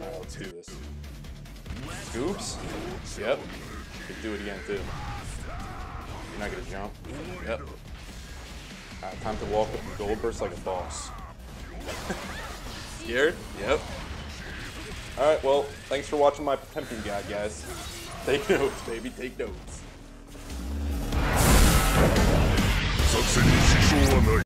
let's do this. Oops. Yep. Could do it again too. You're not gonna jump. Yep. Alright, time to walk up the gold burst like a boss. Scared? Yep. Alright, well, thanks for watching my Potemkin guide, guys. Take notes, baby, take notes.